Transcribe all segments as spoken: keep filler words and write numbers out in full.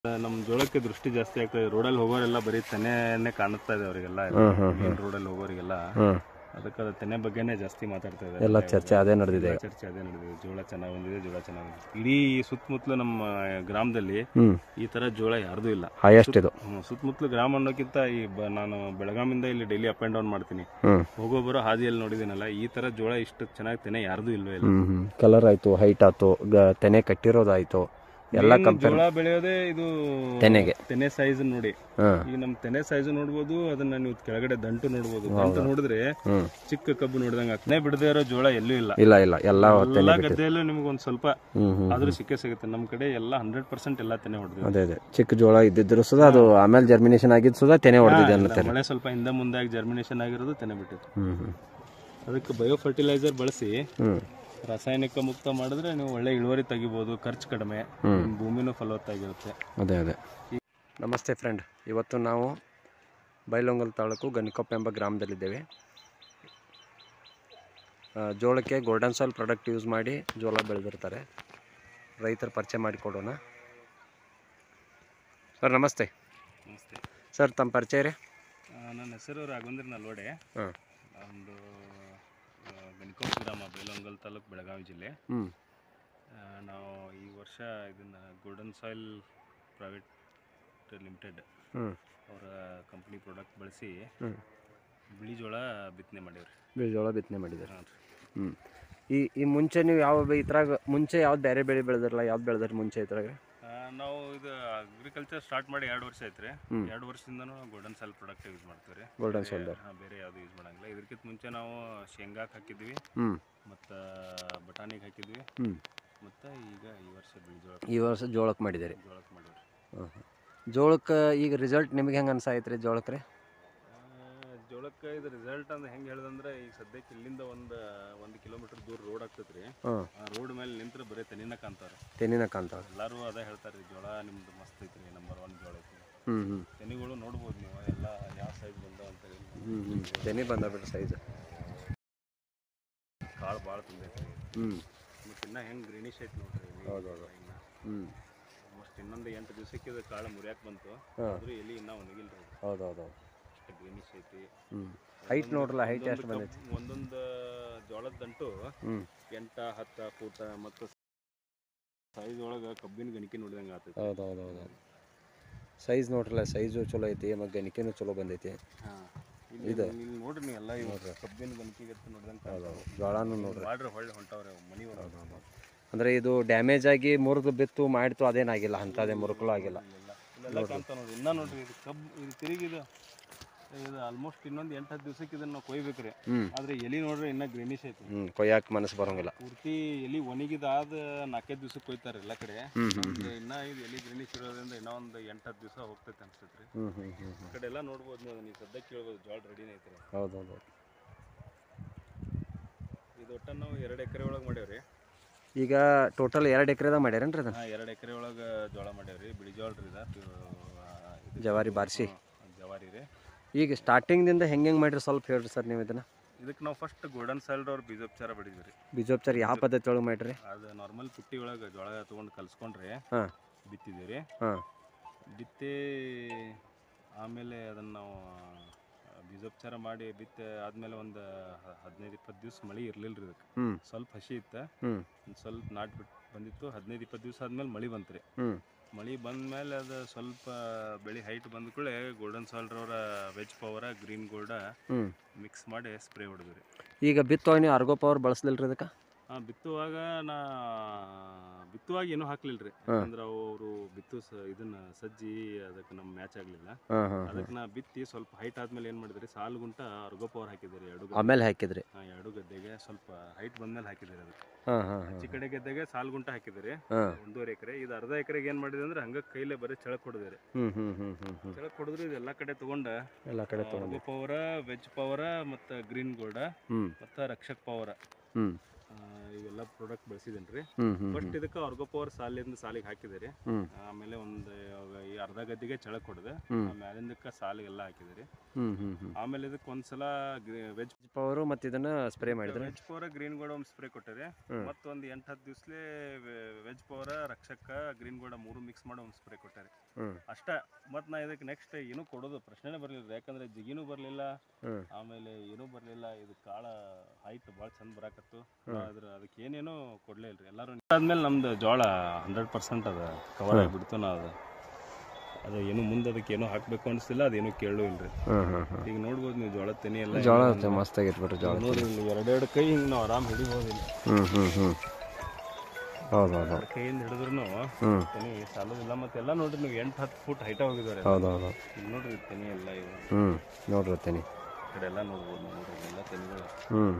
ನಮ್ಮ ಜೋಳಕ್ಕೆ ದೃಷ್ಟಿ ಜಾಸ್ತಿ ಆಗ್ತದೆ. ರೋಡಲ್ಲಿ ಹೋಗೋರೆಲ್ಲ ಬರೀ ತೆನೆನೇ ಕಾಣುತ್ತಾ ಇದೆ ಅವರಿಗೆಲ್ಲ, ಮೇನ್ ರೋಡಲ್ಲಿ ಹೋಗೋರಿಗೆಲ್ಲ. ಅದಕ್ಕೆ ಅದು ತೆನೆ ಬಗ್ಗೆನೇ ಜಾಸ್ತಿ ಮಾತಾಡ್ತಾ ಇದ್ದಾರೆ. ಎಲ್ಲ ಚರ್ಚೆ ಅದೇ ನಡೆದಿದೆ ಚರ್ಚೆ ಅದೇ ನಡೆದಿದೆ. ಜೋಳ ಚೆನ್ನಾಗಿ ಬಂದಿದೆ, ಜೋಳ ಚೆನ್ನಾಗಿ ಬಂದಿದೆ. ಇಡೀ ಸುತ್ತಮುತ್ತಲು ನಮ್ಮ ಗ್ರಾಮದಲ್ಲಿ ಈ ತರ ಜೋಳ ಯಾರ್ದು ಇಲ್ಲ. ಹೈಯೆಸ್ಟ್ ಇದು ಸುತ್ತಮುತ್ತಲು ಗ್ರಾಮ ಅನ್ನೋಕ್ಕಿಂತ ಈ ನಾನು ಬೆಳಗಾಮಿಂದ ಇಲ್ಲಿ ಡೈಲಿ ಅಪ್ ಅಂಡ್ ಡೌನ್ ಮಾಡ್ತೀನಿ, ಹೋಗೋ ಬರೋ ಹಾದಿಯಲ್ಲಿ ನೋಡಿದ್ದೀನಲ್ಲ, ಈ ತರ ಜೋಳ ಇಷ್ಟು ಚೆನ್ನಾಗಿ ತೆನೆ ಯಾರ್ದು ಇಲ್ವೇ ಇಲ್ಲ. ಕಲರ್ ಆಯ್ತು, ಹೈಟ್ ಆಯ್ತು, ತೆನೆ ಕಟ್ಟಿರೋದಾಯ್ತು, ಎಲ್ಲ ಜೋಳ ಬೆಳೆಯೋದೇ ಇದು ತೆನೆಗೆ. ತೆನೆ ಸೈಜ್ ನೋಡಿ, ಈಗ ನಮ್ ತೆನೆ ಸೈಜ್ ನೋಡ್ಬೋದು, ಅದನ್ನ ನೀವು ಕೆಳಗಡೆ ದಂಟು ನೋಡ್ಬೋದು. ದಂಟು ನೋಡಿದ್ರೆ ಚಿಕ್ಕ ಕಬ್ಬು ನೋಡಿದಂಗ ತೆನೆ ಬಿಡದೇ ಇರೋ ಜೋಳ ಎಲ್ಲೂ ಇಲ್ಲ. ಇಲ್ಲ ಇಲ್ಲ ಎಲ್ಲ ಎಲ್ಲಾ ಗದ್ದೆಯಲ್ಲೂ ನಿಮ್ಗೆ ಒಂದ್ ಸ್ವಲ್ಪ ಆದ್ರೂ ಸಿಕ್ಕೇ ಸಿಗುತ್ತೆ. ನಮ್ ಕಡೆ ಎಲ್ಲ ಹಂಡ್ರೆಡ್ ಪರ್ಸೆಂಟ್ ಎಲ್ಲಾ ತೆನೆ ಹೊಡೆದಿದೆ. ಅದೇ ಅದೇ ಚಿಕ್ಕ ಜೋಳ ಇದ್ದಿದ್ರು ಸುಧಾ ಅದು ಆಮೇಲೆ ಜರ್ಮಿನೇಷನ್ ಆಗಿದ್ದು ಸುಧಾ ತೆನೆ ಹೊಡೆದಿದೆ ಅನ್ನತ್ತೆ. ಮಳೆ ಸ್ವಲ್ಪ ಹಿಂದೆ ಮುಂದೆ ಆಗಿ ಜರ್ಮಿನೇಷನ್ ಆಗಿರೋದು ತೆನೆ ಬಿಟ್ಟಿತ್ತು. ಅದಕ್ಕೆ ಬಯೋ ಫರ್ಟಿಲೈಸರ್ ಬಳಸಿ ರಾಸಾಯನಿಕ ಮುಕ್ತ ಮಾಡಿದ್ರೆ ನೀವು ಒಳ್ಳೆ ಇಳುವರಿ ತೆಗಿಬಹುದು, ಖರ್ಚು ಕಡಿಮೆ, ಭೂಮಿನೂ ಫಲವತ್ತಾಗಿರುತ್ತೆ. ಅದೇ ಅದೇ ನಮಸ್ತೆ ಫ್ರೆಂಡ್, ಇವತ್ತು ನಾವು ಬೈಲಹೊಂಗಲ ತಾಲೂಕು ಗಣಿಕೊಪ್ಪ ಎಂಬ ಗ್ರಾಮದಲ್ಲಿದ್ದೇವೆ. ಜೋಳಕ್ಕೆ ಗೋಲ್ಡನ್ ಸಾಯಿಲ್ ಪ್ರಾಡಕ್ಟ್ ಯೂಸ್ ಮಾಡಿ ಜೋಳ ಬೆಳೆದಿರ್ತಾರೆ. ರೈತರು ಪರಿಚಯ ಮಾಡಿಕೊಡೋಣ. ಸರ್ ನಮಸ್ತೆ. ನಮಸ್ತೆ ಸರ್, ತಮ್ಮ ಪರಿಚಯ ರೀ? ನನ್ನ ಹೆಸರು ರಾಘವೇಂದ್ರ ನಲ್ವಡೆ. ಹಾಂ, ಒಂದು ಗಣಿಕೊಪ್ಪ ಗ್ರಾಮ, ಬೈಲಹೊಂಗಲ ತಾಲೂಕು, ಬೆಳಗಾವಿ ಜಿಲ್ಲೆ. ನಾವು ಈ ವರ್ಷ ಇದನ್ನ ಗೋಲ್ಡನ್ ಸಾಯಿಲ್ ಪ್ರೈವೇಟ್ ಲಿಮಿಟೆಡ್ ಅವರ ಕಂಪ್ನಿ ಪ್ರಾಡಕ್ಟ್ ಬಳಸಿ ಬಿಳಿ ಜೋಳ ಬಿತ್ತನೆ ಮಾಡೀವ್ರಿ. ಬಿಳಿ ಜೋಳ ಬಿತ್ತನೆ ಮಾಡಿದ್ದಾರೆ. ಹ್ಞೂ ಈ ಈ ಮುಂಚೆ ನೀವು ಯಾವ ಇದ್ರಾಗ ಮುಂಚೆ ಯಾವ್ದು ಬೇರೆ ಬೆಳೆ ಬೆಳೆದಿರಲ್ಲ, ಯಾವ್ದು ಬೆಳೆದ್ರಿ ಮುಂಚೆ ಇದ್ರಾಗ? ನಾವು ಇದು ಅಗ್ರಿಕಲ್ಚರ್ ಸ್ಟಾರ್ಟ್ ಮಾಡಿ ಎರಡು ವರ್ಷ ಆಯ್ತು ರೀ. ಎರಡು ವರ್ಷದಿಂದನೂ ಗೋಲ್ಡನ್ ಸಾಯಿಲ್ ಪ್ರಾಡಕ್ಟ್ ಯೂಸ್ ಮಾಡ್ತೀವಿ ರೀ. ಗೋಲ್ಡನ್ ಸಾಯಿಲ್ ಬೇರೆ ಯಾವುದು ಯೂಸ್ ಮಾಡಂಗಿಲ್ಲ. ಇದಕ್ಕಿಂತ ಮುಂಚೆ ನಾವು ಶೇಂಗಾಕ್ಕೆ ಹಾಕಿದ್ವಿ, ಮತ್ತು ಬಟಾಣಿಗೆ ಹಾಕಿದ್ವಿ, ಮತ್ತು ಈಗ ಈ ವರ್ಷ ಬಿಳಿ ಜೋಳ ಈ ವರ್ಷ ಜೋಳಕ್ಕೆ ಮಾಡಿದ್ದೀರಿ. ಜೋಳಕ್ಕೆ ಮಾಡಿವ್ರಿ. ಜೋಳಕ್ಕೆ ಈಗ ರಿಸಲ್ಟ್ ನಿಮ್ಗೆ ಹೆಂಗೆ ಅನ್ಸಾಯ್ತು ರೀ? ಜೋಳಕ್ಕೆ ರೀ ಜೋಳಕ್ಕೆ ಇದು ರಿಸಲ್ಟ್ ಅಂದ್ರೆ ಹೆಂಗೆ ಹೇಳ್ದಂದ್ರೆ, ಈಗ ಸದ್ಯಕ್ಕೆ ಇಲ್ಲಿಂದ ಒಂದು ಒಂದು ಕಿಲೋಮೀಟರ್ ದೂರ ರೋಡ್ ಆಗ್ತೈತೆ ರೀ. ಆ ರೋಡ್ ಮೇಲೆ ನಿಂತ್ರೆ ಬರೀ ತೆನಿನ ಕಾಣ್ತಾರೆ. ತೆನಿನ ಕಾಣ್ತಾವೆ. ಎಲ್ಲರೂ ಅದೇ ಹೇಳ್ತಾರೆ ರೀ, ಜೋಳ ನಿಮ್ದು ಮಸ್ತ್ ಐತ್ರಿ, ನಂಬರ್ ಒನ್ ಜೋಳ ಐತಿ. ಹ್ಞೂ ಹ್ಞೂ ತೆನಿಗಳು ನೋಡ್ಬೋದು ನೀವು, ಎಲ್ಲ ಯಾವ ಸೈಜ್ ಬಂದಾವ ಅಂತೇಳಿ. ಹ್ಞೂ ಹ್ಞೂ ತೆನಿ ಬಂದ ಬಿಡ್ರಿ ಸೈಜ್. ಕಾಳು ಭಾಳ ತುಂಬೈತೆ ರೀ. ಹ್ಞೂ ಮತ್ತು ಇನ್ನೂ ಹೆಂಗೆ ಗ್ರೀನಿಶ್ ಐತೆ ನೋಡ್ರಿ. ಹೌದು ಹೌದು. ಹ್ಞೂ ಆಲ್ಮೋಸ್ಟ್ ಇನ್ನೊಂದು ಎಂಟು ದಿವಸಕ್ಕೆ ಇದು ಕಾಳು ಮುರಿಯಾಕೆ ಬಂತು, ಆದರೂ ಎಲ್ಲಿ ಇನ್ನೂ ಒಣಗಿಲ್ಲ ರೀ. ಹೌದು ಹೌದು ಹೌದು. ಅಷ್ಟು ಗ್ರೀನಿಶ್ ಐತಿ. ಹ್ಞೂ ಹೈಟ್ ನೋಡ್ರಲ್ಲ, ಹೈಟ್ ಎಷ್ಟು ಬಂದೈತಿ? ಒಂದೊಂದು ಜೋಳದ ದಂಟು ಎಂಟ ಹತ್ತು ಫೂಟ, ಮತ್ತು ಸೈಜ್ ಒಳಗೆ ಕಬ್ಬಿನ ಗಣಿಕೆ ನೋಡಿದಂಗೆ ಆಗ್ತೈತಿ. ಹೌದು ಹೌದು ಹೌದು. ಸೈಜ್ ನೋಡ್ರಲ್ಲ, ಸೈಜು ಚಲೋ ಐತಿ, ಮತ್ತು ಗಣಿಕೆನೂ ಚಲೋ ಬಂದೈತಿ. ಹಾಂ, ಇದು ನೋಡ್ರಿ ನೀವು ಎಲ್ಲ ಇವಾಗ ಕಬ್ಬಿನ ಗಣಿಕೆಗೆ ನೋಡಿದಂಗೆ. ಹೌದು, ಜೋಳನೂ ನೋಡ್ರಿ ಮಾಡ್ರಿ ಹೊಳ್ಳಿ ಹೊಂಟವ್ರೆ ಮನೆ ಒಳಗೆ. ಹೌದು ಹೌದು. ಅಂದರೆ ಇದು ಡ್ಯಾಮೇಜ್ ಆಗಿ ಮುರಿದು ಬಿತ್ತು ಮಾಡಿತು ಅದೇನಾಗಿಲ್ಲ, ಅಂಥದ್ದೇ ಮುರುಕಲು ಆಗಿಲ್ಲ. ಇಲ್ಲೆಲ್ಲ ಕಾಣ್ತಾ ನೋಡ್ರಿ. ಇನ್ನೂ ನೋಡ್ರಿ, ಇದು ಕಬ್ಬು ಇದು ತಿರುಗಿದೆ. ಇದು ಆಲ್ಮೋಸ್ಟ್ ಇನ್ನೊಂದು ಎಂಟು ಹತ್ತು ದಿವಸಕ್ಕೆ ಇದನ್ನು ನಾವು ಕೊಯ್ಬೇಕು ರೀ. ಆದರೆ ಎಲಿ ನೋಡ್ರಿ ಇನ್ನೂ ಗ್ರೀನಿಶ್ ಐತಿ. ಹ್ಞೂ ಕೊಯ್ಯಾಕೆ ಮನಸ್ಸು ಬರೋಂಗಿಲ್ಲ. ಪೂರ್ತಿ ಎಲಿ ಒಣಗಿದಾದ ನಾಲ್ಕೈದು ದಿವಸಕ್ಕೆ ಕೊಯ್ತಾರೆ ಎಲ್ಲ ಕಡೆ. ಇನ್ನೂ ಇದು ಎಲಿ ಗ್ರೀನಿಶ್ ಇರೋದ್ರಿಂದ ಇನ್ನೂ ಒಂದು ಎಂಟು ಹತ್ತು ದಿವಸ ಹೋಗ್ತೈತೆ ಅನ್ಸ್ತೈತೆ ರೀ. ಹ್ಞೂ ಹ್ಞೂ ಹ್ಞೂ ಈ ಕಡೆ ಎಲ್ಲ ನೋಡ್ಬೋದು ನೀವು, ನೀವು ಸದ್ಯಕ್ಕೆ ಕೇಳ್ಬೋದು, ಜೋಳ ರೆಡಿನೇ ಐತೆ ರೀ. ಹೌದು ಹೌದು. ಇದು ಒಟ್ಟು ನಾವು ಎರಡು ಎಕರೆ ಒಳಗೆ ಮಾಡೇವ್ರಿ. ಈಗ ಟೋಟಲ್ ಎರಡು ಎಕರೆದಾಗ ಮಾಡ್ಯಾರೇನ್ರಿ ಅದನ್ನು? ಹಾಂ, ಎರಡು ಎಕರೆ ಒಳಗೆ ಜೋಳ ಮಾಡೇವ್ರಿ. ಬಿಳಿ ಜೋಳ ರೀ, ಇದು ಜವಾರಿ ಬಾರಿಸಿ ಜವಾರಿ ರೀ. ಈಗ ಸ್ಟಾರ್ಟಿಂಗ್ದಿಂದ ಹೆಂಗೆ ಹೆಂಗೆ ಮಾಡಿರಿ ಸ್ವಲ್ಪ ಹೇಳ್ರಿ ಸರ್ ನೀವು ಇದನ್ನು. ಇದಕ್ಕೆ ನಾವು ಫಸ್ಟ್ ಗೋಲ್ಡನ್ ಸಾಯಿಲ್ ಅವ್ರು ಬೀಜೋಪಚಾರ ಬಡಿದ್ವಿ ರೀ. ಬೀಜೋಪಚಾರ ಯಾವ ಪದ್ಧತಿ ಒಳಗೆ ಮಾಡಿರಿ? ಅದು ನಾರ್ಮಲ್ ಪುಟ್ಟಿ ಒಳಗೆ ಜೋಳ ತೊಗೊಂಡು ಕಲ್ಸ್ಕೊಂಡ್ರಿ, ಹಾಂ, ಬಿತ್ತಿದ್ದೀವಿ ರೀ. ಹಾಂ, ಬಿತ್ತಿ ಆಮೇಲೆ ಅದನ್ನು ನಾವು ಬೀಜೋಪಚಾರ ಮಾಡಿ ಬಿತ್ತೆ ಆದಮೇಲೆ ಒಂದು ಹದಿನೈದು ಇಪ್ಪತ್ತು ದಿವ್ಸ ಮಳೆ ಇರಲಿಲ್ಲ ರೀ. ಇದಕ್ಕೆ ಸ್ವಲ್ಪ ಹಸಿ ಇತ್ತು, ಒಂದು ಸ್ವಲ್ಪ ನಾಟಿ ಬಿಟ್ಟು ಬಂದಿತ್ತು. ಹದಿನೈದು ಇಪ್ಪತ್ತು ದಿವ್ಸ ಆದ್ಮೇಲೆ ಮಳೆ ಬಂತು ರೀ. ಮಳೆ ಬಂದಮೇಲೆ ಅದು ಸ್ವಲ್ಪ ಬೆಳೆ ಹೈಟ್ ಬಂದ ಕೂಡಲೇ ಗೋಲ್ಡನ್ ಸಾಯಿಲ್ ಅವರ veg power green gold mix ಮಾಡಿ ಸ್ಪ್ರೇ ಹೊಡೆದ್ರಿ. ಈಗ ಬಿತ್ತುವಾಗ ನೀವು ಅರ್ಗೋ ಪವರ್ ಬಳಸಲಿಲ್ಲ ರೀ ಅದಕ್ಕೆ? ಹಾಂ, ಬಿತ್ತುವಾಗ ನಾ ಬಿತ್ತುವಾಗ ಏನೂ ಹಾಕ್ಲಿಲ್ಲ ರೀ. ಅಂದ್ರೆ ಅವರು ಬಿತ್ತು ಸ ಇದನ್ನ ಸಜ್ಜಿ ಅದಕ್ಕೆ ನಮ್ಮ ಮ್ಯಾಚ್ ಆಗಲಿಲ್ಲ. ಅದಕ್ಕೆ ನಾ ಬಿತ್ತಿ ಸ್ವಲ್ಪ ಹೈಟ್ ಆದ್ಮೇಲೆ ಏನು ಮಾಡಿದ್ರಿ, ಸಾಲು ಗುಂಟ ಅರ್ಗೋ ಪವರ್ ಹಾಕಿದ್ರಿ. ಎರಡು ಆಮೇಲೆ ಹಾಕಿದ್ರಿ? ಹಾಂ, ಎರಡು ಗದ್ದೆಗೆ ಸ್ವಲ್ಪ ಹೈಟ್ ಬಂದ್ಮೇಲೆ ಹಾಕಿದ್ರಿ ಅದಕ್ಕೆ. ಆಚೆ ಕಡೆ ಗದ್ದೆಗೆ ಸಾಲು ಗುಂಟ ಹಾಕಿದ್ರಿ ಒಂದೂವರೆ ಎಕರೆ. ಇದು ಅರ್ಧ ಎಕರೆಗೆ ಏನು ಮಾಡಿದ್ರಿ ಅಂದ್ರೆ ಹಂಗೆ ಕೈಲೇ ಬರೀ ಚಳಕ್ ಹೊಡೆದ್ರಿ. ಚಳಕ್ ಹೊಡೆದ್ರಿ. ಇದು ಎಲ್ಲ ಕಡೆ ತಗೊಂಡ ಎಲ್ಲ ಕಡೆ ಅರ್ಗೋ ಪವರ, ವೆಜ್ ಪವರ, ಮತ್ತು ಗ್ರೀನ್ ಗೋಲ್ಡ, ಮತ್ತು ರಕ್ಷಕ್ ಪವರ, ಇವೆಲ್ಲ ಪ್ರಾಡಕ್ಟ್ ಬಳಸಿದೇನ್ರಿ. ಫಸ್ಟ್ ಇದಕ್ಕೆ ಅರ್ಗೋ ಪವರ್ ಸಾಲಿಂದ ಸಾಲಿಗೆ ಹಾಕಿದೆ ರೀ. ಆಮೇಲೆ ಒಂದು ಅರ್ಧ ಗದ್ದಿಗೆ ಚಳಕ್ ಹೊಡೆದೆ ಮ್ಯಾಲಿಂದಕ್ಕೆ ಸಾಲಿಗೆಲ್ಲ ಹಾಕಿದ್ರಿ. ಹ್ಮ್ ಹ್ಮ್ ಹ್ಮ್ ಆಮೇಲೆ ಇದಕ್ಕೆ ಒಂದ್ಸಲ ವೆಜ್ ಪವರು ಮತ್ತು ಇದನ್ನ ಸ್ಪ್ರೇ ಮಾಡಿದ್ರೆ ವೆಜ್ ಪವರ ಗ್ರೀನ್ ಗೋಡ ಒಂದು ಸ್ಪ್ರೇ ಕೊಟ್ಟಿರಿ. ಮತ್ತೊಂದು ಎಂಟು ಹತ್ತು ದಿವ್ಸಲೇ veg power Rakshak green gold ಮೂರು ಮಿಕ್ಸ್ ಮಾಡಿ ಒಂದು ಸ್ಪ್ರೇ ಕೊಟ್ಟಾರೆ ಅಷ್ಟ. ಮತ್ತು ನಾ ಇದಕ್ಕೆ ನೆಕ್ಸ್ಟ್ ಏನೂ ಕೊಡೋದು ಪ್ರಶ್ನೆನೇ ಬರಲಿಲ್ಲ, ಯಾಕಂದ್ರೆ ಜಿಗಿನೂ ಬರಲಿಲ್ಲ, ಆಮೇಲೆ ಏನೂ ಬರಲಿಲ್ಲ. ಇದು ಕಾಳ ಹೈಟ್ ಭಾಳ ಚಂದ ಬರಾಕತ್ತು. ಅದ್ರ ಅದಕ್ಕೆ ಏನೇನೂ ಕೊಡಲೇ ಇಲ್ರಿ. ಎಲ್ಲರೂ ಆದ್ಮೇಲೆ ನಮ್ದು ಜೋಳ ಹಂಡ್ರೆಡ್ ಪರ್ಸೆಂಟ್ ಅದ ಕವರ್ ಆಗಿಬಿಡ್ತು. ನಾ ಅದು ಅದು ಏನು ಮುಂದೆ ಅದಕ್ಕೆ ಏನೋ ಹಾಕಬೇಕು ಅನಿಸ್ತಿಲ್ಲ, ಅದೇನು ಕೇಳೂ ಇಲ್ರಿ. ಈಗ ನೋಡ್ಬೋದು ನೀವು ಜೋಳ ತೆನಿ ಎಲ್ಲ ಜೋಳ ಮಸ್ತ್ ಆಗಿರ್ಬಿಟ್ರಿ. ಜೋಳ ನೋಡ್ರಿ ಎರಡೆರಡು ಕೈ ಹಿಂಗೆ ನಾವು ಆರಾಮ್ ಹಿಡಿಬೋದಿಲ್ಲ. ಹ್ಮ್ ಹ್ಮ್ ಹ್ಮ್ ಹೌದು ಹೌದು ಕೈಯಿಂದ ಹಿಡಿದ್ರು ತೆನಿ ಸಾಲೋದಿಲ್ಲ. ಮತ್ತೆಲ್ಲ ನೋಡ್ರಿ ನೀವು ಎಂಟು ಹತ್ತು ಫುಟ್ ಹೈಟ ಹೋಗಿದ್ದಾರೆ. ಹೌದು ಹೌದು ಈಗ ನೋಡ್ರಿ ತೆನಿ ಎಲ್ಲ ಇವು ಹ್ಮ್ ನೋಡ್ರಿ ತೆನಿ ಕಡೆ ಎಲ್ಲ ನೋಡ್ಬೋದು. ನೋಡ್ರಿ ಎಲ್ಲ ತೆನಿಗಳು. ಹ್ಮ್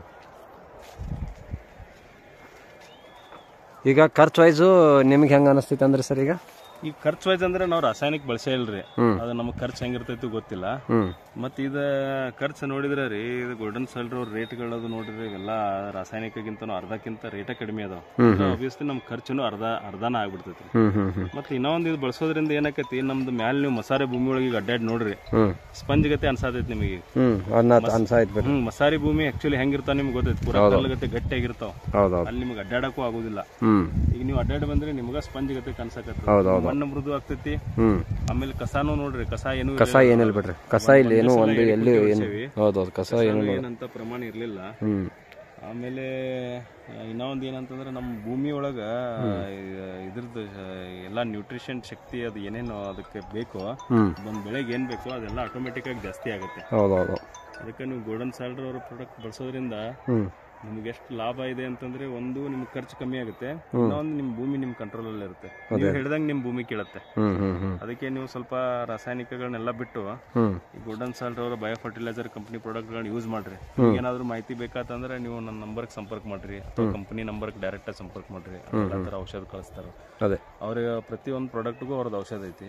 ಈಗ ಖರ್ಚು ವೈಸು ನಿಮ್ಗೆ ಹೆಂಗೆ ಅನಿಸ್ತೈತೆ ಅಂದ್ರೆ ಸರ್? ಈಗ ಈಗ ಖರ್ಚು ವೈಸ್ ಅಂದ್ರೆ ನಾವು ರಾಸಾಯನಿಕ ಬಳಸೇ ಇಲ್ರಿ. ಅದು ನಮಗೆ ಖರ್ಚು ಹೆಂಗಿರ್ತೈತಿ ಗೊತ್ತಿಲ್ಲ. ಮತ್ತೆ ಇದ ಖರ್ಚು ನೋಡಿದ್ರೆ ರೀ, ಇದು ಗೋಲ್ಡನ್ ಸಾಯಿಲ್ ರೇಟ್ಗಳದು ನೋಡಿದ್ರೆ ಇವೆಲ್ಲ ರಾಸಾಯನಿಕಗಿಂತ ಅರ್ಧಕ್ಕಿಂತ ರೇಟ ಕಡಿಮೆ ಅದಾವ. ಆಬ್ವಿಯಸ್ಲಿ ನಮ್ ಖರ್ಚುನು ಅರ್ಧ ಅರ್ಧನ ಆಗ್ಬಿಡ್ತೈತಿ. ಮತ್ತೆ ಇನ್ನೊಂದು ಇದು ಬಳಸೋದ್ರಿಂದ ಏನಾಕೈತಿ, ನಮ್ದು ಮ್ಯಾಲ ನೀವು ಮಸಾರಿ ಭೂಮಿ ಒಳಗೆ ಅಡ್ಡಾಡಿ ನೋಡ್ರಿ, ಸ್ಪಂಜ್ ಗತೆ ಅನ್ಸಾತೈತಿ ನಿಮಗೆ. ಹ್ಮ್ ಮಸಾರಿ ಭೂಮಿ ಆಕ್ಚುಲಿ ಹೆಂಗಿರ್ತಾವ ನಿಮ್ಗೆ ಗೊತ್ತೈತಿ, ಪೂರಾ ಕಲ್ಲಗತೆ ಗಟ್ಟಿ ಆಗಿರ್ತಾವ. ಅಲ್ಲಿ ನಿಮ್ಗೆ ಅಡ್ಡಾಡಕ್ಕೂ ಆಗುದಿಲ್ಲ. ಈಗ ನೀವು ಅಡ್ಡಾಡಿ ಬಂದ್ರೆ ನಿಮ್ಗ ಸ್ಪಂಜ್ ಗತೆ ಕನ್ಸಕತ್ತ, ಮಣ್ಣು ಮೃದು ಆಗ್ತೈತಿ. ಆಮೇಲೆ ಕಸಾನು ನೋಡ್ರಿ, ಕಸ ಏನು ಕಸ ಏನಿಲ್ಲ ಬಿಡ್ರಿ. ಕಸ ಇಲ್ಲಿ ಏನು ಒಂದು ಎಲ್ಲಿ ಹೌದೌದು ಕಸ ಏನು ಏನಂತ ಪ್ರಮಾಣ ಇರ್ಲಿಲ್ಲ. ಆಮೇಲೆ ಇನ್ನೊಂದು ಏನಂತಂದ್ರೆ ನಮ್ಮ ಭೂಮಿ ಒಳಗ ಇದ್ರದ್ದು ಎಲ್ಲಾ ನ್ಯೂಟ್ರಿಷನ್ ಶಕ್ತಿ ಅದು ಏನೇನು ಅದಕ್ಕೆ ಬೇಕು, ಒಂದ್ ಬೆಳೆಗೆ ಏನ್ ಬೇಕು ಅದೆಲ್ಲ ಆಟೋಮೆಟಿಕ್ ಆಗಿ ಜಾಸ್ತಿ ಆಗುತ್ತೆ. ಹೌದೌದು. ಅದಕ್ಕೆ ನೀವು ಗೋಲ್ಡನ್ ಸಾಯಿಲ್ ಅವರ ಪ್ರಾಡಕ್ಟ್ ಬಳಸೋದ್ರಿಂದ ನಿಮ್ಗೆ ಎಷ್ಟು ಲಾಭ ಇದೆ ಅಂತಂದ್ರೆ, ಒಂದು ನಿಮ್ಗೆ ಖರ್ಚು ಕಮ್ಮಿ ಆಗುತ್ತೆ, ಇನ್ನೊಂದು ನಿಮ್ ಭೂಮಿ ನಿಮ್ ಕಂಟ್ರೋಲ್ ಅಲ್ಲಿ ಇರುತ್ತೆ. ನೀವು ಹೇಳಿದಂಗೆ ನಿಮ್ ಭೂಮಿ ಕೇಳುತ್ತೆ. ಅದಕ್ಕೆ ನೀವು ಸ್ವಲ್ಪ ರಾಸಾಯನಿಕಗಳನ್ನೆಲ್ಲ ಬಿಟ್ಟು ಈ ಗೋಲ್ಡನ್ ಸಾಯಿಲ್ ಅವರ ಬಯೋ ಫರ್ಟಿಲೈಸರ್ ಕಂಪನಿ ಪ್ರಾಡಕ್ಟ್ ಗಳನ್ನ ಯೂಸ್ ಮಾಡ್ರಿ. ಏನಾದ್ರು ಮಾಹಿತಿ ಬೇಕಾತಂದ್ರೆ ನೀವು ನನ್ನ ನಂಬರ್ ಸಂಪರ್ಕ ಮಾಡ್ರಿ, ಅಥವಾ ಕಂಪನಿ ನಂಬರ್ ಡೈರೆಕ್ಟ್ ಆಗಿ ಸಂಪರ್ಕ ಮಾಡ್ರಿ. ಎಲ್ಲ ತರ ಔಷಧ ಕಳಿಸ್ತಾರ. ಅವ್ರಿಗೆ ಪ್ರತಿಯೊಂದು ಪ್ರಾಡಕ್ಟ್ಗೂ ಅವ್ರದ್ದು ಔಷಧ ಐತಿ.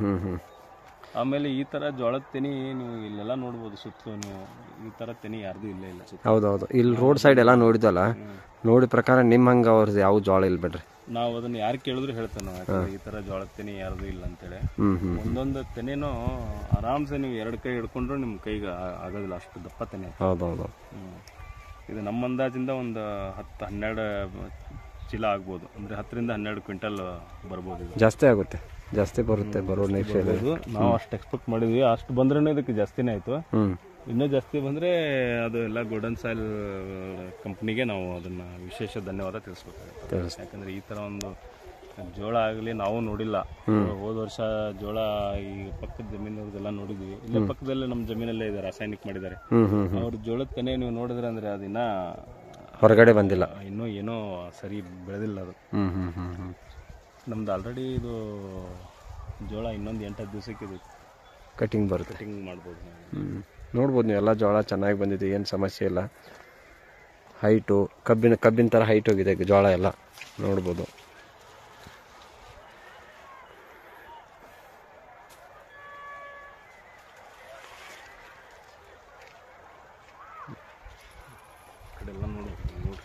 ಆಮೇಲೆ ಈ ತರ ಜೋಳದ ತೆನಿ ನೀವು ಇಲ್ಲೆಲ್ಲ ನೋಡ್ಬೋದು ಸುತ್ತಲೂ. ನೀವು ಈ ತರ ತೆನಿ ಯಾರ್ದು ಇಲ್ಲ ಇಲ್ಲ. ಹೌದೌದು. ಇಲ್ಲಿ ರೋಡ್ ಸೈಡ್ ಎಲ್ಲ ನೋಡಿದಲ್ಲ, ನೋಡಿ ಪ್ರಕಾರ ನಿಮ್ ಹಂಗ ಅವ್ರದ್ದು ಯಾವ ಜೋಳ ಇಲ್ಲ ಬಿಡ್ರಿ. ನಾವು ಅದನ್ನ ಯಾರು ಕೇಳಿದ್ರು ಹೇಳ್ತೇವೆ ನಾವು, ಯಾಕಂದ್ರೆ ಈ ತರ ಜೋಳದ ತೆನಿ ಯಾರ್ದು ಇಲ್ಲ ಅಂತೇಳಿ. ಒಂದೊಂದು ತೆನೇನು ಆರಾಮ್ಸೆ ನೀವು ಎರಡು ಕೈ ಹಿಡ್ಕೊಂಡ್ರು ನಿಮ್ ಕೈಗೆ ಆಗೋದಿಲ್ಲ, ಅಷ್ಟು ದಪ್ಪ ತೆನೆ. ಹೌದೌದು. ಹ್ಮ್ ಇದು ನಮ್ಮ ಅಂದಾಜಿಂದ ಒಂದು ಹತ್ತು ಹನ್ನೆರಡು ಚೀಲ ಆಗ್ಬೋದು. ಅಂದ್ರೆ ಹತ್ತರಿಂದ ಹನ್ನೆರಡು ಕ್ವಿಂಟಲ್ ಬರ್ಬೋದು. ಜಾಸ್ತಿ ಆಗುತ್ತೆ, ಜಾಸ್ತಿ ಬರುತ್ತೆ ಬರೋ ನೆಕ್ಸ್ಟ್. ನಾವು ಅಷ್ಟು ಎಕ್ಸ್ಪೆಕ್ಟ್ ಮಾಡಿದ್ವಿ, ಅಷ್ಟು ಬಂದ್ರೆ ಇದಕ್ಕೆ ಜಾಸ್ತಿನೇ ಆಯ್ತು. ಇನ್ನೂ ಜಾಸ್ತಿ ಬಂದ್ರೆ ಅದು ಎಲ್ಲ ಗೋಲ್ಡನ್ ಸಾಯಿಲ್ ಕಂಪ್ನಿಗೆ ನಾವು ಅದನ್ನ ವಿಶೇಷ ಧನ್ಯವಾದ ತಿಳಿಸ್ಬೇಕಾಗುತ್ತೆ. ಯಾಕಂದ್ರೆ ಈ ತರ ಒಂದು ಜೋಳ ಆಗಲಿ ನಾವು ನೋಡಿಲ್ಲ. ಹೋದ ವರ್ಷ ಜೋಳ ಈ ಪಕ್ಕದ ಜಮೀನವ್ರದೆಲ್ಲ ನೋಡಿದ್ವಿ. ಇಲ್ಲೇ ಪಕ್ಕದಲ್ಲೇ ನಮ್ಮ ಜಮೀನಲ್ಲೇ ಇದೆ, ರಾಸಾಯನಿಕ ಮಾಡಿದ್ದಾರೆ. ಅವ್ರ ಜೋಳದ ತೆನೆ ನೀವು ನೋಡಿದ್ರೆ ಅಂದ್ರೆ ಅದಿನ್ನ ಹೊರಗಡೆ ಬಂದಿಲ್ಲ, ಇನ್ನೂ ಏನೋ ಸರಿ ಬೆಳೆದಿಲ್ಲ ಅದು. ನಮ್ದು ಆಲ್ರೆಡಿ ಇದು ಜೋಳ ಇನ್ನೊಂದು ಎಂಟು ಹತ್ತು ದಿವಸಕ್ಕೆ ಇದು ಕಟಿಂಗ್ ಬರುತ್ತೆ, ಕಟಿಂಗ್ ಮಾಡ್ಬೋದು. ನೋಡ್ಬೋದು ನೀವು ಎಲ್ಲ ಜೋಳ ಚೆನ್ನಾಗಿ ಬಂದಿದೆ, ಏನು ಸಮಸ್ಯೆ ಇಲ್ಲ. ಹೈಟು ಕಬ್ಬಿನ ಕಬ್ಬಿನ ಥರ ಹೈಟ್ ಹೋಗಿದೆ ಜೋಳ ಎಲ್ಲ ನೋಡ್ಬೋದು. ಕಡೆಲ್ಲ ನೋಡ್ಬೋದು ನೋಡ್ರಿ.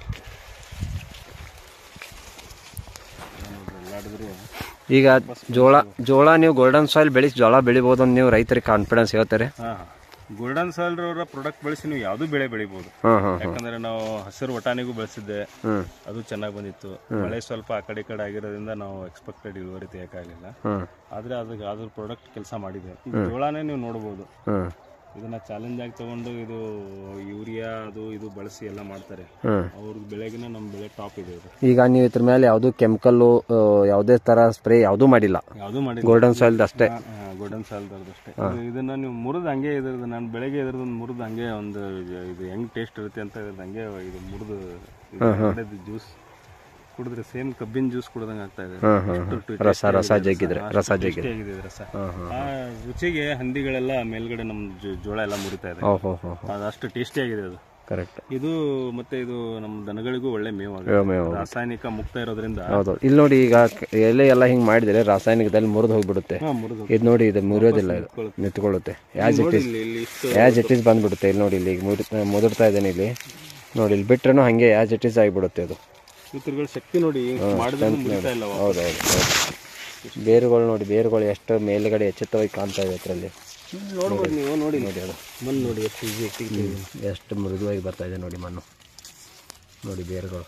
ಈಗ ಜೋಳ ಜೋಳ ನೀವು ಗೋಲ್ಡನ್ ಸಾಯಿಲ್ ಬೆಳೆಸಿ ಜೋಳ ಬೆಳಿಬೋದು ಅಂತ ನೀವು ರೈತರಿಗೆ ಕಾನ್ಫಿಡೆನ್ಸ್ ಹೇಳ್ತಾರೆ? ಗೋಲ್ಡನ್ ಸಾಯಿಲ್ ಅವರ ಪ್ರಾಡಕ್ಟ್ ಬೆಳೆಸಿ ನೀವು ಯಾವ್ದು ಬೆಳೆ ಬೆಳಿಬಹುದು. ಯಾಕಂದ್ರೆ ನಾವು ಹಸಿರು ವಟಾಣಿಗೂ ಬೆಳೆಸಿದ್ದೆ, ಅದು ಚೆನ್ನಾಗಿ ಬಂದಿತ್ತು. ಮಳೆ ಸ್ವಲ್ಪ ಆ ಕಡೆ ಕಡೆ ಆಗಿರೋದ್ರಿಂದ ನಾವು ಎಕ್ಸ್ಪೆಕ್ಟೆಡ್ ಇಳುವರಿ ತೆಗಿಯಕ್ಕಾಗಲಿಲ್ಲ. ಆದ್ರೆ ಅದಕ್ಕೆ ಅದ್ರ ಪ್ರಾಡಕ್ಟ್ ಕೆಲಸ ಮಾಡಿದೆ. ಜೋಳನೇ ನೀವು ನೋಡಬಹುದು, ಇದನ್ನ ಚಾಲೆಂಜ್ ಆಗಿ ತಗೊಂಡು ಇದು ಯೂರಿಯಾ ಅದು ಇದು ಬಳಸಿ ಎಲ್ಲ ಮಾಡ್ತಾರೆ. ಅವ್ರ ಬೆಳೆಗಿನ ನಮ್ಮ ಬೆಳೆ ಟಾಪ್ ಇದೆ. ಈಗ ನೀವು ಇದ್ರ ಮೇಲೆ ಯಾವ್ದು ಕೆಮಿಕಲ್ ಯಾವುದೇ ತರ ಸ್ಪ್ರೇ ಯಾವ್ದು ಮಾಡಿಲ್ಲ? ಯಾವ್ದು ಮಾಡಿ ಗೋಲ್ಡನ್ ಸಾಯಿಲ್ ಅಷ್ಟೇ. ಗೋಲ್ಡನ್ ಸಾಯಿಲ್ ಅಷ್ಟೇ. ಇದನ್ನ ನೀವು ಮುರಿದು ಹಂಗೆ ಇದ್ರದ್ದು ನಾನು ಬೆಳೆಗೆ ಇದ್ರದ್ದು ಮುರಿದು ಹಂಗೆ ಒಂದು ಇದು ಹೆಂಗ್ ಟೇಸ್ಟ್ ಇರುತ್ತೆ ಅಂತ ಇದ್ರದ್ದು ಹಂಗೆ ಇದು ಮುರಿದು ಜ್ಯೂಸ್ ಕುಡಿದ್ರೆ ಸೇಮ್ ಕಬ್ಬಿನ ಜ್ಯೂಸ್ ಕುಡ್ದಂಗೆ ಆಗ್ತಾ ಇದೆ. ರಸ ರಸ ಜಗ್ಗಿದ್ರೆ ರಸ ಜಗ್ಗಿದೆ ರಸ. ಆ ರುಚಿಗೆ ಹಂದಿಗಳೆಲ್ಲ ಮೇಲ್ಗಡೆ ನಮ್ ಜೋಳ ಎಲ್ಲ ಮುರಿತಾ ಇದೆ. ಅದಷ್ಟು ಟೇಸ್ಟಿ ಆಗಿದೆ ಅದು. ಕರೆಕ್ಟ್. ಇದು ಮತ್ತೆ ಇದು ನಮ್ಮ ದನಗಳಿಗೂ ಒಳ್ಳೆ ಮೇವು, ರಾಸಾಯನಿಕ ಮುಕ್ತ ಇರೋದ್ರಿಂದ. ಹೌದು. ಇಲ್ಲಿ ನೋಡಿ ಈಗ ಎಲೆ ಎಲ್ಲ ಹಿಂಗ್ ಮಾಡಿದ್ರೆ ರಾಸಾಯನಿಕದಲ್ಲಿ ಮುರಿದು ಹೋಗ್ಬಿಡುತ್ತೆ. ಇದು ನೋಡಿ ಇದು ಮುರಿಯೋದಿಲ್ಲ, ಇದು ನಿಂತ್ಕೊಳ್ಳುತ್ತೆ. As it is as it is ಬಂದ್ಬಿಡುತ್ತೆ. ಇಲ್ಲಿ ನೋಡಿ ಇಲ್ಲಿ ಮುದುರ್ತಾ ಇದ್ದೇನೆ, ಇಲ್ಲಿ ನೋಡಿ ಇಲ್ಲಿ ಬಿಟ್ರೇನು ಹಂಗೆ ಆಸ್ ಇಟ್ ಇಸ್ ಆಗಿಬಿಡುತ್ತೆ ಅದು. ಶಕ್ತಿ ನೋಡಿ. ಹೌದೌದು. ಬೇರುಗಳು ನೋಡಿ, ಬೇರುಗಳು ಎಷ್ಟು ಮೇಲ್ಗಡೆ ಎಚ್ಚೆತ್ತವಾಗಿ ಕಾಣ್ತಾ ಇದೆ ಅದರಲ್ಲಿ. ನೋಡ್ಬೋದು ನೀವು, ನೋಡಿ ನೋಡಿ ಅದು ಮಣ್ಣು ನೋಡಿ ಎಷ್ಟು ಈಸಿ ಎಷ್ಟು ಮೃದುವಾಗಿ ಬರ್ತಾ ಇದೆ ನೋಡಿ ಮಣ್ಣು. ನೋಡಿ ಬೇರುಗಳು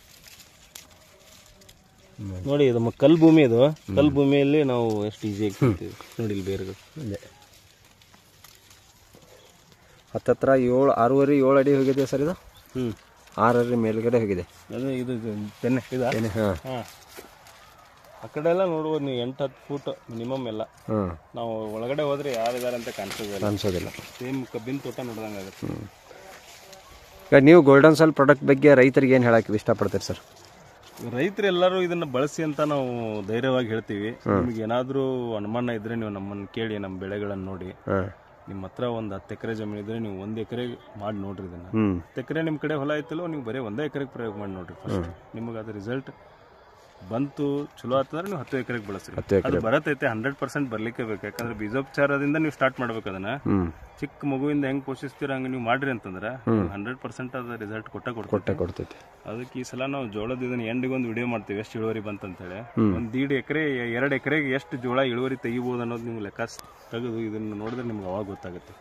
ನೋಡಿ, ಇದು ಕಲ್ಲು ಭೂಮಿ, ಇದು ಕಲ್ಲು ಭೂಮಿಯಲ್ಲಿ ನಾವು ಎಷ್ಟು ಈಸಿಯಾಗಿ ತಿಂತೀವಿ ನೋಡಿ ಇಲ್ಲಿ ಬೇರುಗಳು. ಅದೇ ಹತ್ತತ್ರ ಏಳು ಆರೂವರೆ ಏಳು ಅಡಿ ಹೋಗಿದೆ ಸರ್ ಇದು. ಹ್ಞೂ ಆರರ ಮೇಲ್ಗಡೆ ಹೋಗಿದೆ. ಅದೇ ಇದು ತೆನೆ ಇದೆ. ಹಾಂ ಹಾಂ, ಆ ಕಡೆ ಎಲ್ಲ ನೋಡ್ಬೋದು ನೀವು, ಎಂಟು ಹತ್ತು ಫೂಟ್ ಮಿನಿಮಮ್ ಎಲ್ಲ. ಹಾಂ, ನಾವು ಒಳಗಡೆ ಹೋದ್ರೆ ಯಾರಿದ್ದಾರೆ ಅಂತ ಕಾಣಿಸೋದಿಲ್ಲ, ಅನ್ಸೋದಿಲ್ಲ. ಸೇಮ್ ಕಬ್ಬಿನ ತೋಟ ನೋಡ್ದಂಗೆ ಆಗುತ್ತೆ. ಈಗ ನೀವು ಗೋಲ್ಡನ್ ಸಾಯಿಲ್ ಪ್ರಾಡಕ್ಟ್ ಬಗ್ಗೆ ರೈತರಿಗೆ ಏನು ಹೇಳಕ್ಕೆ ಇಷ್ಟಪಡ್ತೀರಿ ಸರ್? ರೈತರು ಎಲ್ಲರೂ ಇದನ್ನ ಬಳಸಿ ಅಂತ ನಾವು ಧೈರ್ಯವಾಗಿ ಹೇಳ್ತೀವಿ. ನಿಮ್ಗೆ ಏನಾದರೂ ಅನುಮಾನ ಇದ್ರೆ ನೀವು ನಮ್ಮನ್ನು ಕೇಳಿ, ನಮ್ಮ ಬೆಳೆಗಳನ್ನು ನೋಡಿ. ನಿಮ್ಮ ಹತ್ರ ಒಂದು ಹತ್ತು ಎಕರೆ ಜಮೀನು ಇದ್ರೆ ನೀವು ಒಂದು ಎಕರೆ ಮಾಡಿ ನೋಡ್ರಿ ಇದನ್ನ. ಹತ್ತು ಎಕರೆ ನಿಮ್ಮ ಕಡೆ ಹೊಲ ಐತಲ್ಲೋ, ನೀವು ಬರೀ ಒಂದೇ ಎಕರೆಗೆ ಪ್ರಯೋಗ ಮಾಡಿ ನೋಡ್ರಿ. ಫಸ್ಟ್ ನಿಮಗೆ ಅದು ರಿಸಲ್ಟ್ ಬಂತು ಚಲೋ ಆತಂದ್ರೆ ನೀವು ಹತ್ತು ಎಕರೆಗೆ ಬಳಸ್ರಿ. ಅದು ಬರತೈತೆ, ಹಂಡ್ರೆಡ್ ಪರ್ಸೆಂಟ್ ಬರ್ಲಿಕ್ಕೆ ಬೇಕು. ಯಾಕಂದ್ರೆ ಬೀಜೋಪಚಾರದಿಂದ ನೀವು ಸ್ಟಾರ್ಟ್ ಮಾಡ್ಬೇಕು ಅದನ್ನ. ಚಿಕ್ಕ ಮಗುವಿಂದ ಹೆಂಗ್ ಪೋಷಿಸ್ತೀರ ಹಂಗ ನೀವು ಮಾಡ್ರಿ ಅಂತಂದ್ರೆ ಹಂಡ್ರೆಡ್ ಪರ್ಸೆಂಟ್ ಅದ ರಿಸಲ್ಟ್ ಕೊಟ್ಟ ಕೊಟ್ಟೆ ಕೊಡ್ತೈತಿ. ಅದಕ್ಕೆ ಈ ಸಲ ನಾವು ಜೋಳದ ಇದನ್ನ ಎಂಡಿಗೆ ಒಂದು ವಿಡಿಯೋ ಮಾಡ್ತೀವಿ, ಎಷ್ಟು ಇಳುವರಿ ಬಂತಂತ ಹೇಳಿ. ಒಂದ್ ದೀಡ್ ಎಕರೆ ಎರಡು ಎಕರೆಗೆ ಎಷ್ಟು ಜೋಳ ಇಳುವರಿ ತೆಗಿಬಹುದು ಅನ್ನೋದು ನಿಮ್ಗೆ ಲೆಕ್ಕ ತೆಗೆದು ಇದನ್ನ ನೋಡಿದ್ರೆ ನಿಮ್ಗೆ ಅವಾಗ ಗೊತ್ತಾಗುತ್ತೆ.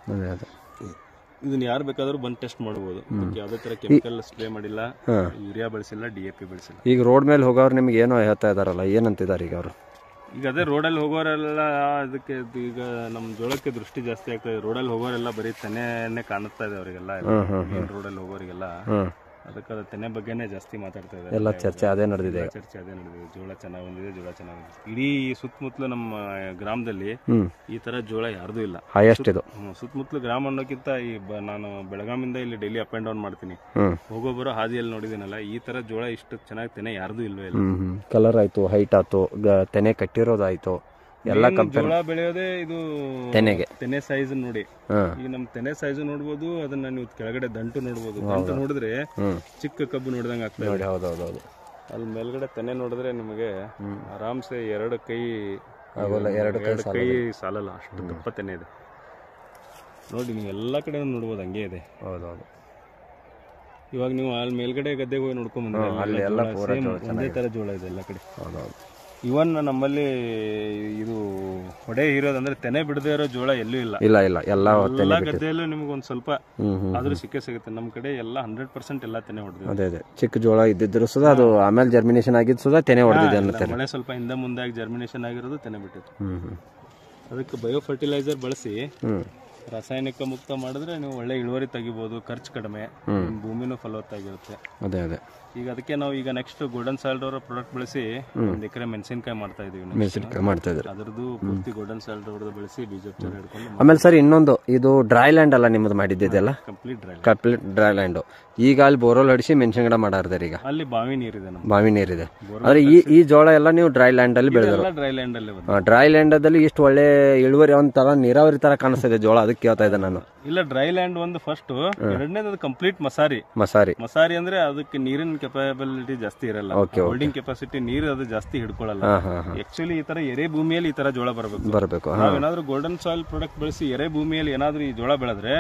ಇದನ್ನ ಯಾರು ಬೇಕಾದ್ರೂ ಬಂದು ಟೆಸ್ಟ್ ಮಾಡಬಹುದು. ಯಾವುದೇ ತರ ಕೆಮಿಕಲ್ ಸ್ಪ್ರೇ ಮಾಡಿಲ್ಲ, ಯೂರಿಯಾ ಬಳಸಿಲ್ಲ, ಡಿ ಎ ಪಿ ಬಳಸಿಲ್ಲ. ಈಗ ರೋಡ್ ಮೇಲೆ ಹೋಗೋರು ನಿಮ್ಗೆ ಏನೋ ಹೇಳ್ತಾ ಇದಾರಲ್ಲ, ಏನಂತಿದ್ದಾರೆ ಈಗ ಅವರು? ಈಗ ಅದೇ ರೋಡಲ್ಲಿ ಹೋಗೋರೆಲ್ಲ ಅದಕ್ಕೆ ಈಗ ನಮ್ಮ ಜೋಳಕ್ಕೆ ದೃಷ್ಟಿ ಜಾಸ್ತಿ ಆಗ್ತದೆ. ರೋಡಲ್ಲಿ ಹೋಗೋರೆಲ್ಲ ಬರೀ ತೆನೆನೇ ಕಾಣುತ್ತಾ ಇದೆ ಅವರಿಗೆಲ್ಲ, ರೋಡಲ್ಲಿ ಹೋಗೋರಿಗೆಲ್ಲ. ಅದಕ್ಕೆ ಅದು ತೆನೆ ಬಗ್ಗೆನೇ ಜಾಸ್ತಿ ಮಾತಾಡ್ತಾ ಇದ್ದಾರೆ. ಎಲ್ಲ ಚರ್ಚೆ ಅದೇ ನಡೆದಿದೆ, ಚರ್ಚೆ ಅದೇ ನಡೆದಿದೆ. ಜೋಳ ಚೆನ್ನಾಗಿ ಬಂದಿದೆ, ಜೋಳ ಚೆನ್ನಾಗಿ ಬಂದಿದೆ. ಇಡೀ ಸುತ್ತಮುತ್ತಲು ನಮ್ಮ ಗ್ರಾಮದಲ್ಲಿ ಈ ತರ ಜೋಳ ಯಾರ್ದು ಇಲ್ಲ. ಹೈಯೆಸ್ಟ್ ಇದು ಸುತ್ತಮುತ್ತಲು ಗ್ರಾಮ ಅನ್ನೋಕ್ಕಿಂತ ಈ ನಾನು ಬೆಳಗಾಮಿಂದ ಇಲ್ಲಿ ಡೈಲಿ ಅಪ್ ಅಂಡ್ ಡೌನ್ ಮಾಡ್ತೀನಿ, ಹೋಗೋ ಬರೋ ಹಾದಿಯಲ್ಲಿ ನೋಡಿದ್ದೀನಲ್ಲ, ಈ ತರ ಜೋಳ ಇಷ್ಟು ಚೆನ್ನಾಗಿ ತೆನೆ ಯಾರ್ದು ಇಲ್ವೇ ಇಲ್ಲ. ಕಲರ್ ಆಯ್ತು, ಹೈಟ್ ಆಯ್ತು, ತೆನೆ ಕಟ್ಟಿರೋದಾಯ್ತು, ಎಲ್ಲ ಜೋಳ ಬೆಳೆಯೋದೇ ಇದು ತೆನೆಗೆ. ತೆನೆ ಸೈಜ್ ನೋಡಿ, ಈಗ ನಮ್ ತೆನೆ ಸೈಜ್ ನೋಡ್ಬೋದು, ಅದನ್ನ ನೀವು ಕೆಳಗಡೆ ದಂಟು ನೋಡ್ಬೋದು. ದಂಟು ನೋಡಿದ್ರೆ ಚಿಕ್ಕ ಕಬ್ಬು ನೋಡಿದಂಗ ಆಗ್ತದೆ. ಹೌದೌದು. ಅಲ್ಲಿ ಮೇಲ್ಗಡೆ ತೆನೆ ನೋಡಿದ್ರೆ ನಿಮಗೆ ಆರಾಮ್ಸೆ ಎರಡು ಕೈ ಎರಡು ಕೈ ಸಾಲಲ್ಲ, ಅಷ್ಟು ದಪ್ಪ ತೆನೆ ಇದೆ ನೋಡಿ. ನೀವು ಎಲ್ಲಾ ಕಡೆ ನೋಡ್ಬೋದು, ಹಂಗೆ ಇದೆ. ಹೌದೌದು. ಇವಾಗ ನೀವು ಅಲ್ಲಿ ಮೇಲ್ಗಡೆ ಗದ್ದೆಗೆ ಹೋಗಿ ನೋಡ್ಕೊಂಡ್ ಬಂದ್ರೆ ಒಂದೇ ತರ ಜೋಳ ಇದೆ ಎಲ್ಲ ಕಡೆ. ಹೌದೌದು. ಇವನ್ ನಮ್ಮಲ್ಲಿ ಇದು ಹೊಡೆ ಇರೋದಂದ್ರೆ ತೆನೆ ಬಿಡದೇ ಇರೋ ಜೋಳ ಎಲ್ಲೂ ಇಲ್ಲ. ಇಲ್ಲ ಇಲ್ಲ ಎಲ್ಲ ಗದ್ದೆಯಲ್ಲೂ ನಿಮ್ಗೆ ಒಂದ್ ಸ್ವಲ್ಪ ಆದ್ರೂ ಸಿಕ್ಕೇ ಸಿಗುತ್ತೆ. ನಮ್ ಕಡೆ ಎಲ್ಲ ಹಂಡ್ರೆಡ್ ಪರ್ಸೆಂಟ್ ಎಲ್ಲ ತೆನೆ ಹೊಡೆದಿದೆ. ಅದೇ ಅದೇ ಚಿಕ್ಕ ಜೋಳ ಇದ್ದಿದ್ರು ಸುದ ಅದು ಆಮೇಲೆ ಜರ್ಮಿನೇಷನ್ ಆಗಿದ್ದು ಸುದ ತೆನೆ ಹೊಡೆದಿದೆ. ಮಳೆ ಸ್ವಲ್ಪ ಹಿಂದೆ ಮುಂದೆ ಆಗಿ ಜರ್ಮಿನೇಷನ್ ಆಗಿರೋದು ತೆನೆ ಬಿಟ್ಟಿತ್ತು. ಅದಕ್ಕೆ ಬಯೋ ಫರ್ಟಿಲೈಸರ್ ಬಳಸಿ ರಾಸಾಯನಿಕ ಮುಕ್ತ ಮಾಡಿದ್ರೆ ನೀವು ಒಳ್ಳೆ ಇಳುವರಿ ತೆಗಿಬಹುದು, ಖರ್ಚು ಕಡಿಮೆ, ಭೂಮಿನೂ ಫಲವತ್ತಾಗಿರುತ್ತೆ. ಅದೇ ಅದೇ ಈಗ ಅದಕ್ಕೆ ನಾವು ಈಗ ನೆಕ್ಸ್ಟ್ ಗೋಲ್ಡನ್ ಸಾಯಿಲ್ ಅವರ ಪ್ರಾಡಕ್ಟ್ ಬಳಸಿ ಒಂದ್ ಎಕರೆ ಮೆಣಸಿನಕಾಯಿ ಮಾಡ್ತಾ ಇದೀವಿ. ಮೆಣಸಿನಕಾಯಿ ಮಾಡ್ತಾ ಇದ್ದಾರೆ. ಅದರದ್ದು ಪೂರ್ತಿ ಗೋಲ್ಡನ್ ಸಾಯಿಲ್ ಅವರದ್ದು ಬಳಸಿ ಬೀಜೋಪಚಾರ ಹಿಡ್ಕೊಂಡು. ಆಮೇಲೆ ಸರ್ ಇನ್ನೊಂದು, ಇದು ಡ್ರೈ ಲ್ಯಾಂಡ್ ಅಲ್ಲ ನಿಮ್ಮದು ಮಾಡಿದ್ದೆಲ್ಲ? Complete dry complete dry land. ಈಗ ಅಲ್ಲಿ ಬೋರೋಲ್ ಹೊಡಿಸಿ ಮೆಣಸಿನ ಗಿಡ ಮಾಡಾರ್ದಾರೆ. ಈಗ ಅಲ್ಲಿ ಬಾವಿ ನೀರಿದೆ, ಬಾವಿ ನೀರಿದೆ. ಆದ್ರೆ ಈ ಈ ಜೋಳ ಎಲ್ಲ ನೀವು ಡ್ರೈ ಲ್ಯಾಂಡ್ ಅಲ್ಲಿ ಬೆಳೆದ್ರು? ಡ್ರೈ ಲ್ಯಾಂಡ್ ಅಲ್ಲಿ. ಡ್ರೈ ಲ್ಯಾಂಡ್ ಅಲ್ಲಿ ಇಷ್ಟು ಒಳ್ಳೆ ಇಳುವರಿ ಒಂಥರ ನೀರಾವರಿ ತರ ಕಾಣಿಸ್ತಿದೆ ಜೋಳ, ಅದಕ್ಕೆ ಕೇಳ್ತಾ ಇದ್ದೆ ನಾನು. ಇಲ್ಲ, ಡ್ರೈ ಲ್ಯಾಂಡ್ ಒಂದು ಫಸ್ಟ್, ಎರಡನೇದು ಕಂಪ್ಲೀಟ್ ಮಸಾರಿ. ಮಸಾರಿ ಮಸಾರಿ ಅಂದ್ರೆ ಅದಕ್ಕೆ ನೀರಿನ ಕೆಪಾಬಿಲಿಟಿ ಜಾಸ್ತಿ ಇರಲ್ಲ, ಹೋಲ್ಡಿಂಗ್ ಕೆಪಾಸಿಟಿ ನೀರು ಅದು ಜಾಸ್ತಿ ಹಿಡ್ಕೊಳ್ಳಲ್ಲ. ಆಕ್ಚುಲಿ ಈ ತರ ಎರೆ ಭೂಮಿಯಲ್ಲಿ ಈ ತರ ಜೋಳ ಬರಬೇಕು ಬರಬೇಕು ನಾವೇನಾದ್ರೂ ಗೋಲ್ಡನ್ ಸಾಯಿಲ್ ಪ್ರಾಡಕ್ಟ್ ಬಳಸಿ ಎರೆ ಭೂಮಿಯಲ್ಲಿ ಏನಾದ್ರೂ ಈ ಜೋಳ ಬೆಳೆದ್ರೆ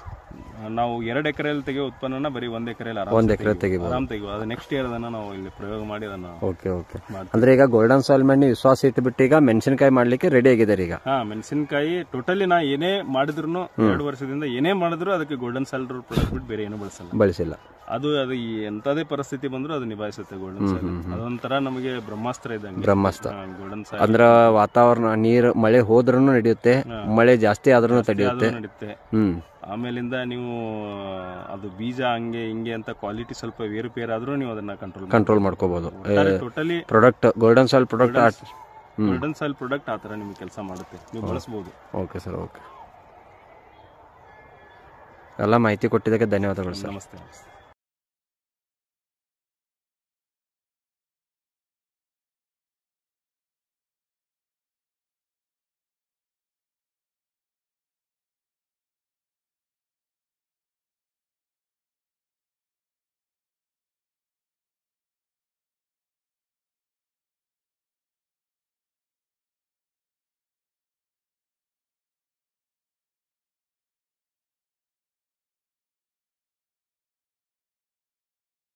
ನಾವು ಎರಡು ಎಕರೆಯಲ್ಲಿ ತೆಗೆಯೋ ಉತ್ಪನ್ನ ಬರೀ ಒಂದ್ ಎಕರೆಯಲ್ಲಿ ಒಂದ್ ಎಕರೆ ತೆಗಿಬಹುದು, ಆರಾಮ್ ತೆಗಿಬಹುದು. ಅದು ನೆಕ್ಸ್ಟ್ ಇಯರ್ ಅದನ್ನ ನಾವು ಇಲ್ಲಿ ಪ್ರಯೋಗ ಮಾಡಿ ಅದನ್ನ. Okay okay. ಅಂದ್ರೆ ಈಗ ಗೋಲ್ಡನ್ ಸಾಯಿಲ್ ಮಾಡಿ ವಿಶ್ವಾಸ ಇಟ್ಟುಬಿಟ್ಟು ಈಗ ಮೆಣಸಿನಕಾಯಿ ಮಾಡ್ಲಿಕ್ಕೆ ರೆಡಿ ಆಗಿದ್ದಾರೆ ಈಗ. ಹಾ, ಮೆಣಸಿನಕಾಯಿ ಟೋಟಲಿ ನಾ ಏನೇ ಮಾಡಿದ್ರು ಎರಡು ವರ್ಷದಿಂದ ಏನೇ ಮಾಡಿದ್ರು ಅದಕ್ಕೆ ಗೋಲ್ಡನ್ ಸಾಯಿಲ್ ಪ್ರಾಡಕ್ಟ್ ಬಿಟ್ಟು ಬೇರೆ ಏನು ಬಳಸಲ್ಲ ಬಳಸಿಲ್ಲ. ಅದು ಅದು ಎಂತದೇ ಪರಿಸ್ಥಿತಿ ಬಂದ್ರು ಅದು ನಿಭಾಯಿಸುತ್ತೆ ಗೋಲ್ಡನ್ ಸಾಯಿಲ್. ಅದೊಂಥರ ನಮಗೆ ಬ್ರಹ್ಮಾಸ್ತ್ರ ಇದ್ದಂಗೆ. ಬ್ರಹ್ಮಾಸ್ತ್ರ ಗೋಲ್ಡನ್ ಸಾಯಿಲ್ ಅಂದ್ರೆ ವಾತಾವರಣ ನೀರು ಮಳೆ ಹೋದ್ರೂ ನಡೆಯುತ್ತೆ, ಮಳೆ ಜಾಸ್ತಿ ಆದ್ರೂ ತಡೆಯುತ್ತೆ. ಹ್ಮ್ ಆಮೇಲಿಂದ ನೀವು ಅದು ಬೀಜ ಹಂಗೆ ಹಿಂಗೆ ಅಂತ ಕ್ವಾಲಿಟಿ ಸ್ವಲ್ಪ ಏರುಪೇರು ಆದ್ರೂ ನೀವು ಅದನ್ನ ಕಂಟ್ರೋಲ್ ಕಂಟ್ರೋಲ್ ಮಾಡ್ಕೋಬಹುದು. Totally product golden soil product golden soil product ಆ ತರ ನಿಮ್ಗೆ ಕೆಲಸ ಮಾಡುತ್ತೆ, ನೀವು ಬಳಸಬಹುದು. Okay sir, okay. ಎಲ್ಲ ಮಾಹಿತಿ ಕೊಟ್ಟಿದ್ದಕ್ಕೆ ಧನ್ಯವಾದಗಳು ಸರ್. ನಮಸ್ತೆ.